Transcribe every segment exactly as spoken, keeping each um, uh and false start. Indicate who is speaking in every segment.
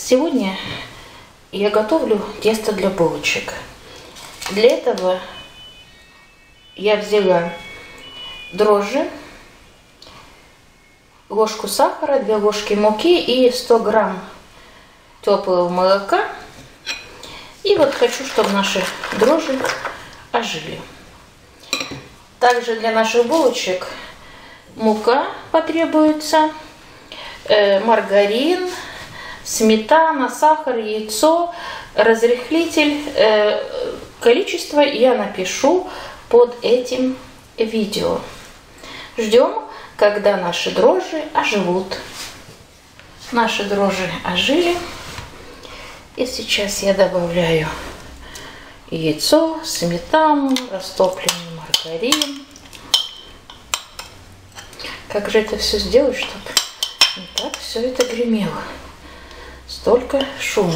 Speaker 1: Сегодня я готовлю тесто для булочек. Для этого я взяла дрожжи, ложку сахара, две ложки муки и сто грамм теплого молока. И вот хочу, чтобы наши дрожжи ожили. Также для наших булочек мука потребуется, э, маргарин, сметана, сахар, яйцо, разрыхлитель. Э, количество я напишу под этим видео. Ждем, когда наши дрожжи оживут. Наши дрожжи ожили. И сейчас я добавляю яйцо, сметану, растопленный маргарин. Как же это все сделать, чтобы не так все это гремело? Столько шума.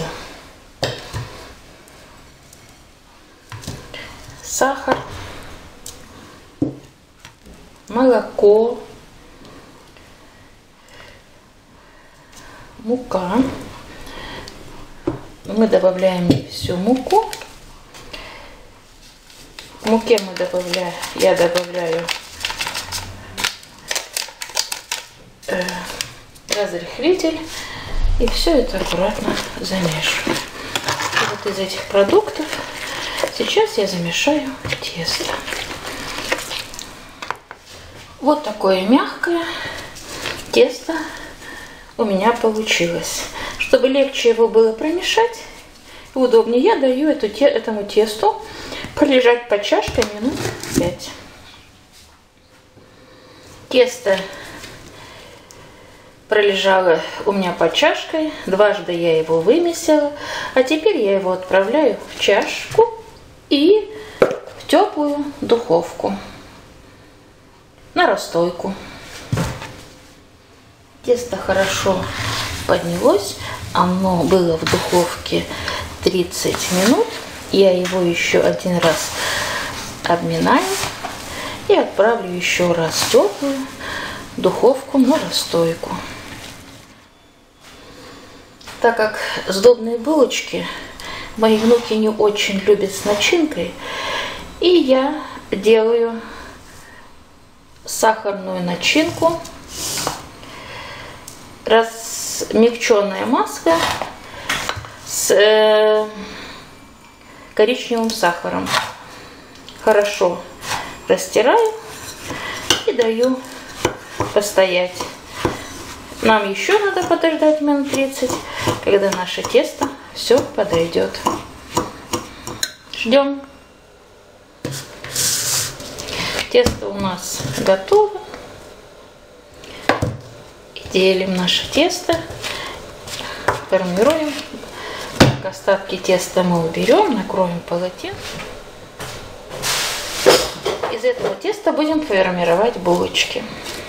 Speaker 1: Сахар, молоко, мука. Мы добавляем всю муку. К муке мы добавляем, я добавляю э, разрыхлитель и все это аккуратно замешиваю. И вот из этих продуктов сейчас я замешаю тесто. Вот такое мягкое тесто у меня получилось. Чтобы легче его было промешать и удобнее, я даю эту, этому тесту полежать под чашкой минут пять. Тесто пролежало у меня под чашкой, дважды я его вымесила, а теперь я его отправляю в чашку и в теплую духовку на расстойку. Тесто хорошо поднялось, оно было в духовке тридцать минут. Я его еще один раз обминаю и отправлю еще раз в теплую духовку на расстойку. Так как сдобные булочки мои внуки не очень любят с начинкой, и я делаю сахарную начинку. Размягченная маска с э, коричневым сахаром. Хорошо растираю и даю постоять. Нам еще надо подождать минут тридцать, когда наше тесто все подойдет. Ждем. Тесто у нас готово. Делим наше тесто, формируем. Остатки теста мы уберем, накроем полотенцем. Из этого теста будем формировать булочки.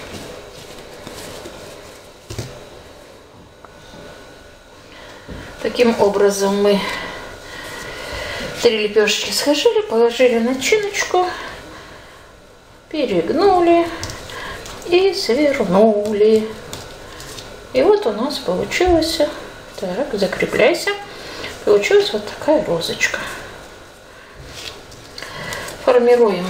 Speaker 1: Таким образом мы три лепешки сложили, положили начиночку, перегнули и свернули. И вот у нас получилось, так, закрепляйся, получилась вот такая розочка. Формируем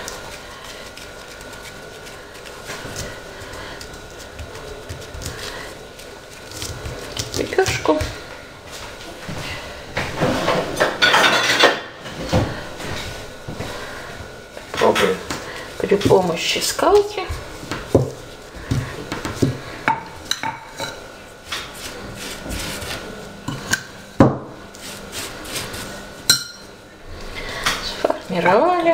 Speaker 1: лепешку. Попробуем при помощи скалки. Сформировали.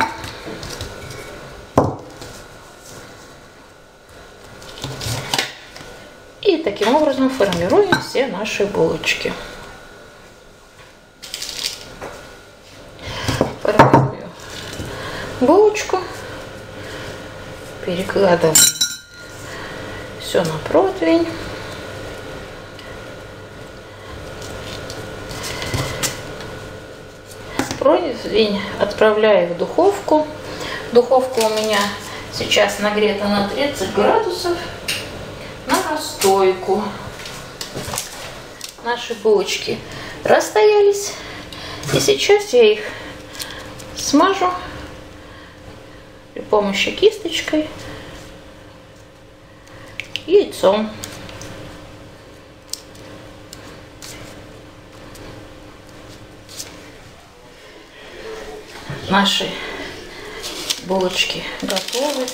Speaker 1: И таким образом формируем все наши булочки. Формирую булочку, перекладываем все на противень. Противень отправляю в духовку. Духовка у меня сейчас нагрета на тридцать градусов на расстойку. Наши булочки расстоялись. И сейчас я их смажу при помощи кисточкой яйцом. Наши булочки готовы.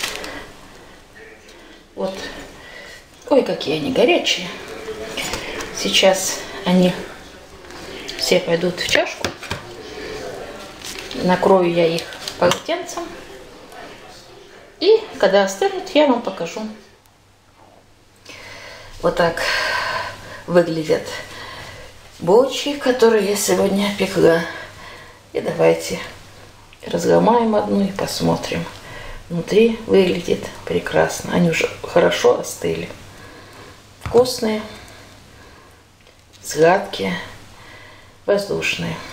Speaker 1: Вот. Ой, какие они горячие. Сейчас они все пойдут в чашку. Накрою я их полотенцем. И когда остынут, я вам покажу. Вот так выглядят булочки, которые я сегодня пекла. И давайте разломаем одну и посмотрим. Внутри выглядит прекрасно. Они уже хорошо остыли. Вкусные, сладкие, воздушные.